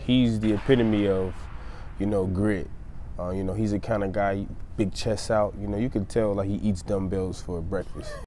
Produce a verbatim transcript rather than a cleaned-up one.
he's the epitome of, you know, grit. Uh, you know, he's the kind of guy, big chest out. You know, you can tell like he eats dumbbells for breakfast.